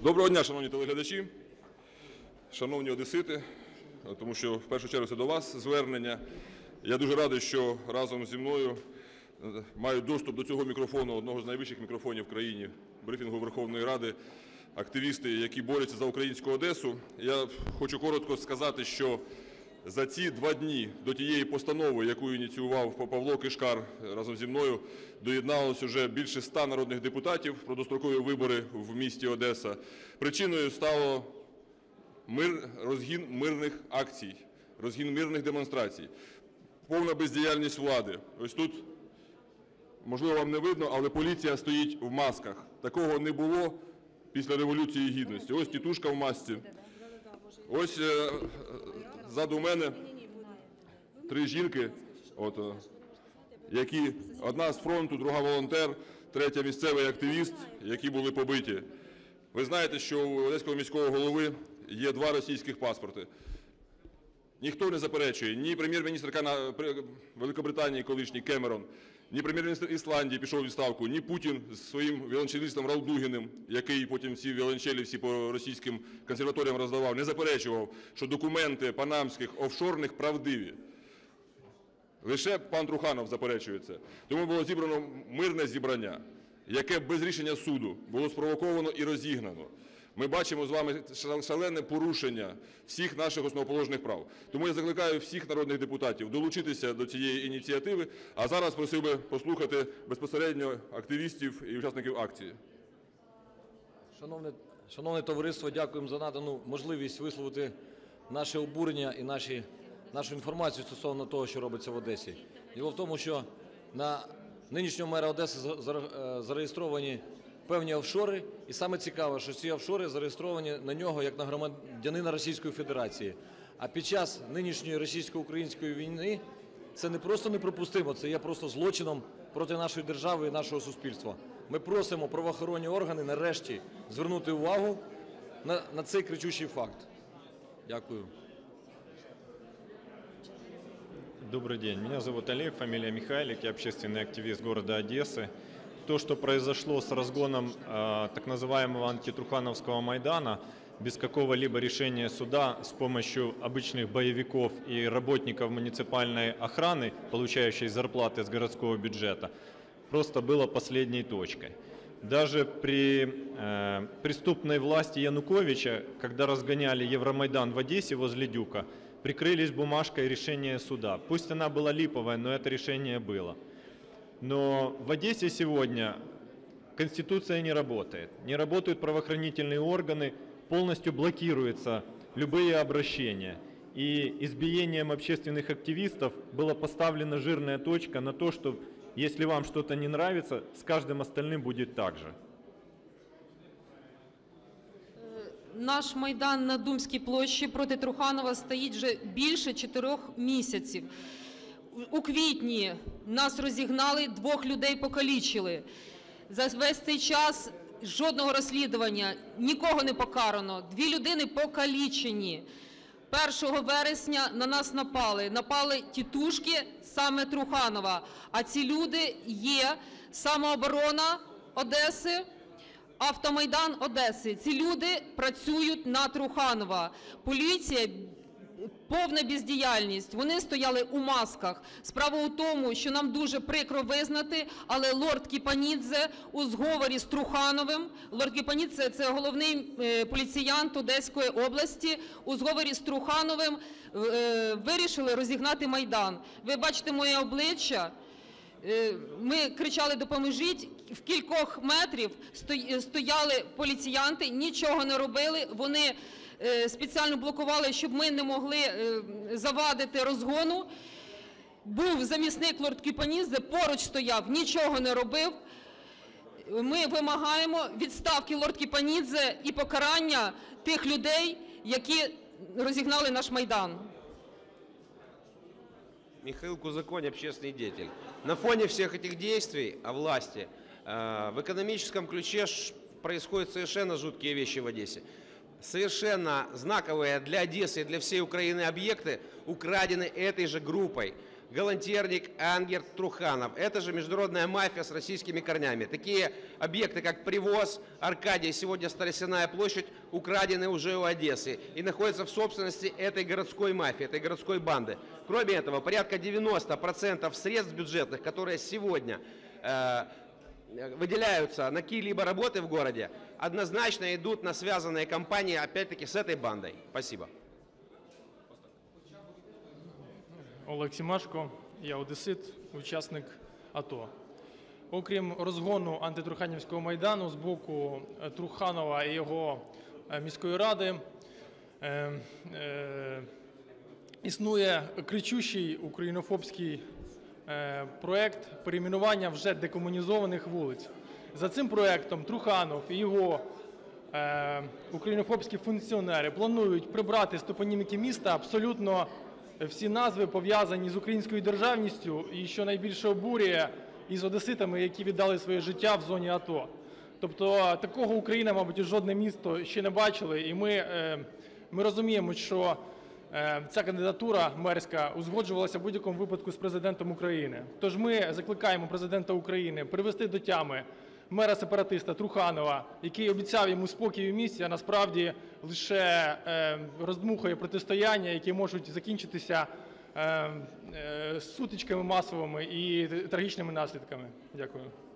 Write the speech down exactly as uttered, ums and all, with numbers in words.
Доброго дня, шановні телеглядачі, шановні одесити, тому що в першу чергу це до вас звернення. Я дуже радий, що разом зі мною мають доступ до цього мікрофону, одного з найвищих мікрофонів в країні, брифінгу Верховної Ради, активісти, які борються за українську Одесу. Я хочу коротко сказати, що за ці два дні до тієї постанови, яку ініціював Павло Кишкар разом зі мною, доєдналось уже більше ста народних депутатів про дострокові вибори в місті Одеса. Причиною стало мир, розгін мирних акцій, розгін мирних демонстрацій, повна бездіяльність влади. Ось тут, можливо, вам не видно, але поліція стоїть в масках. Такого не було після Революції Гідності. Ось тітушка в масці. Ось е, ззаду мене три жінки, от, які, одна з фронту, друга волонтер, третя місцевий активіст, які були побиті. Ви знаєте, що у Одеського міського голови є два російських паспорти. Ніхто не заперечує, ні прем'єр-міністр Великобританії колишній Кемерон, ні прем'єр-міністр Ісландії пішов у відставку, ні Путін з своїм віолончелістом Ралдугіним, який потім ці віолончелі всі по російським консерваторіям роздавав, не заперечував, що документи панамських офшорних правдиві. Лише пан Труханов заперечує це. Тому було зібрано мирне зібрання, яке без рішення суду було спровоковано і розігнано. Ми бачимо з вами шалене порушення всіх наших основоположних прав. Тому я закликаю всіх народних депутатів долучитися до цієї ініціативи, а зараз просив би послухати безпосередньо активістів і учасників акції. Шановне, шановне товариство, дякуємо за надану можливість висловити наше обурення і наші, нашу інформацію стосовно того, що робиться в Одесі. Діло в тому, що на нинішнього мера Одеси зареєстровані певні офшори, і саме цікаво, що ці офшори зареєстровані на нього як на громадянина Російської Федерації. А під час нинішньої російсько-української війни це не просто неприпустимо, це є просто злочином проти нашої держави і нашого суспільства. Ми просимо правоохоронні органи нарешті звернути увагу на, на цей кричущий факт. Дякую. Добрый день. Меня зовут Олег, фамилия Михайлик, я общественный активист города Одессы. То, что произошло с разгоном э, так называемого антитрухановского Майдана, без какого-либо решения суда, с помощью обычных боевиков и работников муниципальной охраны, получающей зарплаты с городского бюджета, просто было последней точкой. Даже при э, преступной власти Януковича, когда разгоняли Евромайдан в Одессе возле Дюка, прикрылись бумажкой решения суда. Пусть она была липовая, но это решение было. Но в Одессе сегодня Конституция не работает, не работают правоохранительные органы, полностью блокируются любые обращения. И избиением общественных активистов была поставлена жирная точка на то, что если вам что-то не нравится, с каждым остальным будет так же. Наш Майдан на Думській площі проти Труханова стоїть вже більше чотирьох місяців. У квітні нас розігнали, двох людей покалічили. За весь цей час жодного розслідування, нікого не покарано. Дві людини покалічені. першого вересня на нас напали. Напали тітушки саме Труханова. А ці люди є самооборона Одеси, Автомайдан Одеси. Ці люди працюють на Труханова. Поліція – повна бездіяльність. Вони стояли у масках. Справа у тому, що нам дуже прикро визнати, але лорд Кіпанідзе у зговорі з Трухановим, лорд Кіпанідзе – це головний поліціянт Одеської області, у зговорі з Трухановим вирішили розігнати Майдан. Ви бачите моє обличчя. Ми кричали «допоможіть», в кількох метрів стояли поліціянти, нічого не робили, вони спеціально блокували, щоб ми не могли завадити розгону. Був замісник лорд Кіпанідзе, поруч стояв, нічого не робив. Ми вимагаємо відставки лорд Кіпанідзе і покарання тих людей, які розігнали наш Майдан. Михаил Кузаконь, общественный деятель. На фоне всех этих действий о власти э, в экономическом ключе происходят совершенно жуткие вещи в Одессе. Совершенно знаковые для Одессы и для всей Украины объекты украдены этой же группой. Галантерник, Ангер, Труханов. Это же международная мафия с российскими корнями. Такие объекты, как Привоз, Аркадия, сегодня Старосиная площадь, украдены уже у Одессы и находятся в собственности этой городской мафии, этой городской банды. Кроме этого, порядка девяноста процентов средств бюджетных, которые сегодня э, выделяются на какие-либо работы в городе, однозначно идут на связанные компании, опять-таки, с этой бандой. Спасибо. Олег Сімашко, я одесит, учасник АТО. Окрім розгону антитруханівського майдану з боку Труханова і його міської ради, е, е, існує кричущий українофобський е, проєкт перейменування вже декомунізованих вулиць. За цим проєктом Труханов і його е, українофобські функціонери планують прибрати з топоніміки міста абсолютно всі назви, пов'язані з українською державністю і, що найбільше обурює, із одеситами, які віддали своє життя в зоні АТО. Тобто такого Україна, мабуть, і жодне місто ще не бачили. І ми, ми розуміємо, що ця кандидатура мерська узгоджувалася в будь-якому випадку з президентом України. Тож ми закликаємо президента України привести до тями мера-сепаратиста Труханова, який обіцяв йому спокій у місті, а насправді лише роздмухує протистояння, які можуть закінчитися сутичками масовими і трагічними наслідками. Дякую.